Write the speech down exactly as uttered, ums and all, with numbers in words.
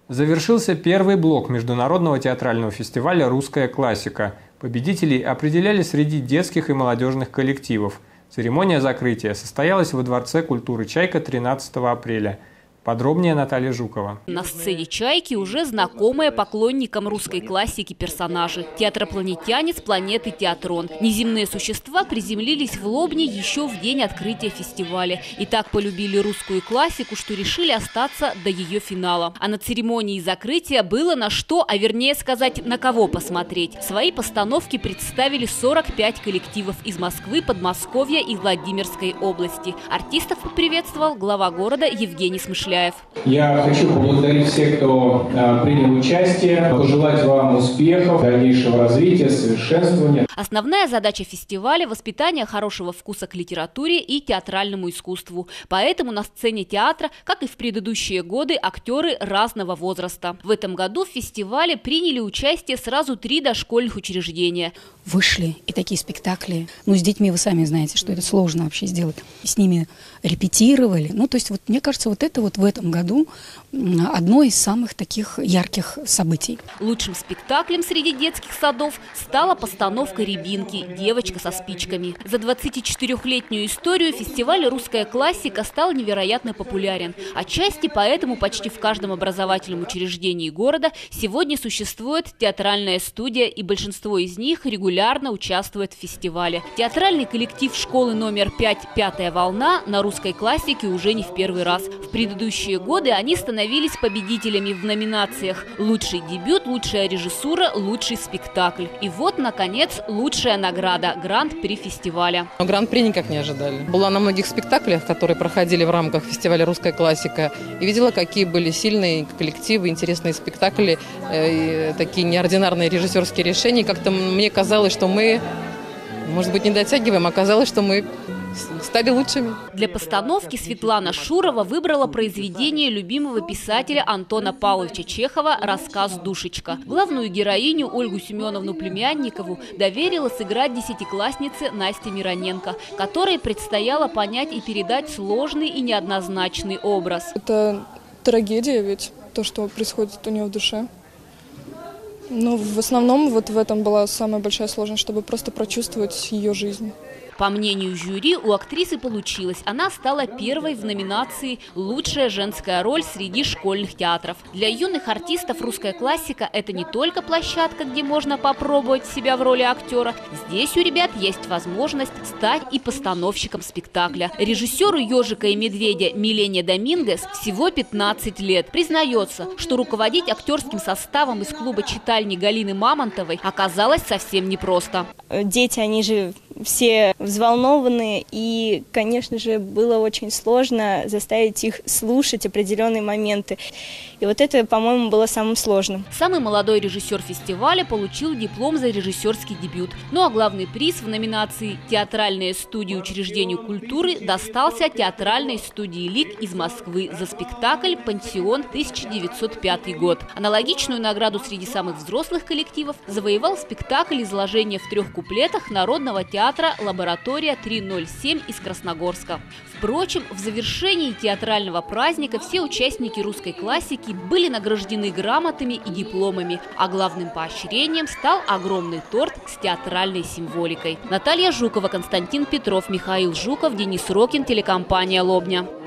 Завершился первый блок международного театрального фестиваля «Русская классика». Победителей определяли среди детских и молодежных коллективов. Церемония закрытия состоялась во Дворце культуры «Чайка» тринадцатого апреля. Подробнее Наталья Жукова. На сцене «Чайки» уже знакомые поклонникам русской классики персонажи. Театропланетянец планеты Театрон. Неземные существа приземлились в Лобне еще в день открытия фестиваля. И так полюбили русскую классику, что решили остаться до ее финала. А на церемонии закрытия было на что, а вернее сказать, на кого посмотреть. Свои постановки представили сорок пять коллективов из Москвы, Подмосковья и Владимирской области. Артистов поприветствовал глава города Евгений Смышляев. Я хочу поблагодарить всех, кто а, принял участие, пожелать вам успехов, дальнейшего развития, совершенствования. Основная задача фестиваля – воспитание хорошего вкуса к литературе и театральному искусству. Поэтому на сцене театра, как и в предыдущие годы, актеры разного возраста. В этом году в фестивале приняли участие сразу три дошкольных учреждения. Вышли и такие спектакли. Ну, с детьми вы сами знаете, что это сложно вообще сделать. С ними репетировали. Ну, то есть, вот, мне кажется, вот это вот в этом году одно из самых таких ярких событий. Лучшим спектаклем среди детских садов стала постановка «Рябинки. Девочка со спичками». За двадцатичетырёхлетнюю историю фестиваль «Русская классика» стал невероятно популярен. Отчасти поэтому почти в каждом образовательном учреждении города сегодня существует театральная студия, и большинство из них регулярно участвует в фестивале. Театральный коллектив школы номер пять «Пятая волна» на «Русской классике» уже не в первый раз. В предыдущие годы они становились победителями в номинациях «Лучший дебют», «Лучшая режиссура», «Лучший спектакль». И вот, наконец, лучшая награда – гран-при фестиваля. Гран-при никак не ожидали. Была на многих спектаклях, которые проходили в рамках фестиваля «Русская классика», и видела, какие были сильные коллективы, интересные спектакли, э, такие неординарные режиссерские решения. Как-то мне казалось, что мы, может быть, не дотягиваем, а казалось, что мы стали лучшими. Для постановки Светлана Шурова выбрала произведение любимого писателя Антона Павловича Чехова «Рассказ «Душечка». Главную героиню Ольгу Семеновну Племянникову доверила сыграть десятикласснице Насте Мироненко, которой предстояло понять и передать сложный и неоднозначный образ. Это трагедия ведь, то, что происходит у нее в душе. Но в основном вот в этом была самая большая сложность, чтобы просто прочувствовать ее жизнь. По мнению жюри, у актрисы получилось. Она стала первой в номинации «Лучшая женская роль среди школьных театров». Для юных артистов «Русская классика» – это не только площадка, где можно попробовать себя в роли актера. Здесь у ребят есть возможность стать и постановщиком спектакля. Режиссеру «Ежика и медведя» Милене Домингес всего пятнадцать лет. Признается, что руководить актерским составом из клуба читальни Галины Мамонтовой оказалось совсем непросто. Дети, они же все взволнованы, и, конечно же, было очень сложно заставить их слушать определенные моменты. И вот это, по-моему, было самым сложным. Самый молодой режиссер фестиваля получил диплом за режиссерский дебют. Ну а главный приз в номинации «Театральная студия учреждению культуры» достался театральной студии «Лик» из Москвы за спектакль «Пансион», тысяча девятьсот пятый год. Аналогичную награду среди самых взрослых коллективов завоевал спектакль изложения в трех куплетах Народного театра «Лаборатория три ноль семь» из Красногорска. Впрочем, в завершении театрального праздника все участники «Русской классики» были награждены грамотами и дипломами, а главным поощрением стал огромный торт с театральной символикой. Наталья Жукова, Константин Петров, Михаил Жуков, Денис Рокин, телекомпания «Лобня».